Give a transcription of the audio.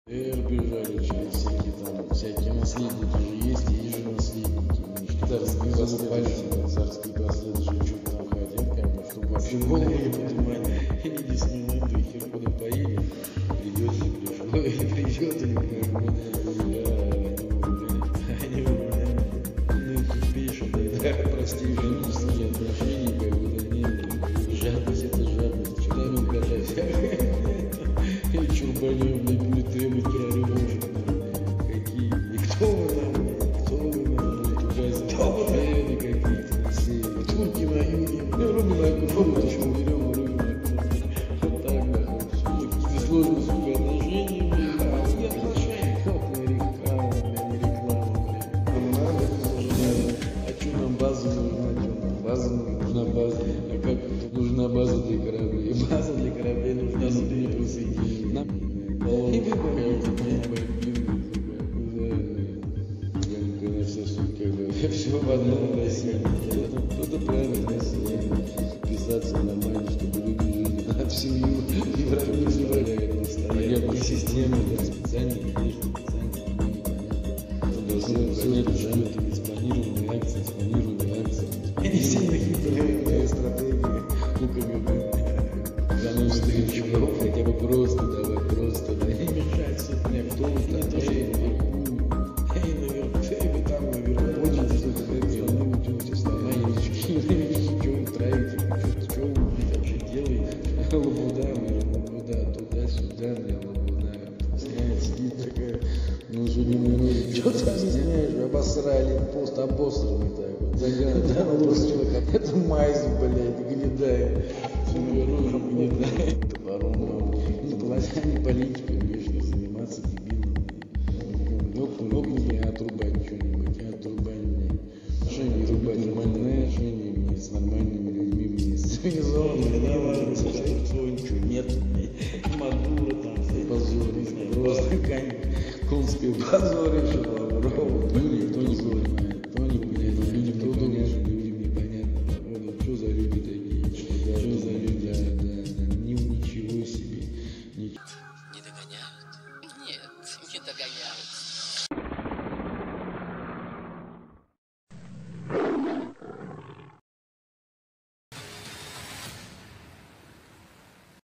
Бежали через всякие наследники же есть, и есть же наследники. Царские последующие, что-то там хотят, как бы, чтобы вообще голову не поднимать. Иди с ним на иду, хер куда поедем, придет или пришло, или придет, или они увольняют. Ну, тупейшие, да, простейшие отношения, как бы, да, нет, жадность это жадность, чудами катайся. И чурбанем, блядь, будет требовать рыбушек. Какие? И кто вы нам, блядь, указываете? Какие-то все. Турки на юге. Рыбу на кругу, еще берем рыбу на кругу. Вот так, да. Сложно, сука, отношения, блядь. А отношения? Как на реклама, блядь. А что нам база нужна? База нужна база. А как нужна база для кораблей? База для кораблей нужна, но ты не присоединишь. И все в одном России. Кто-то правильно писаться нормально, чтобы люди жили. От семью и враги не позволяет. Понятная система, да, специально, конечно, специально, непонятно. Должны понять, что это не спланированные акции, спланированные акции. Они сильно хитрые стратегии. Ну, как бы, заносят их чего, хотя бы просто давай, просто, да, не мешать, мне кто вы там, наверху, вы там наверху, очень что-то, ну, идете, вставайте, что вы травите, что вы вообще делаете, лабуда, туда-сюда, лабуда, сидит такая, ну, уже не минует, что ты объясняешь, обосрали, пост обосранный так вот, загадал, это майз, блядь, гнедая. Не полосями политикой вечно заниматься дебилом. Мог не отрубать что-нибудь, не отрубать мне. Что не рубать нормальные отношения с нормальными людьми, мне с цивилизованными. Ничего нет, Мадуро там, позорище, просто конское позорище, Лавров, никто не понимает, кто не понимает, людям непонятно, людям непонятно, что за люди такие, что за люди, ничего себе. Не догоняют? Нет, не догоняют.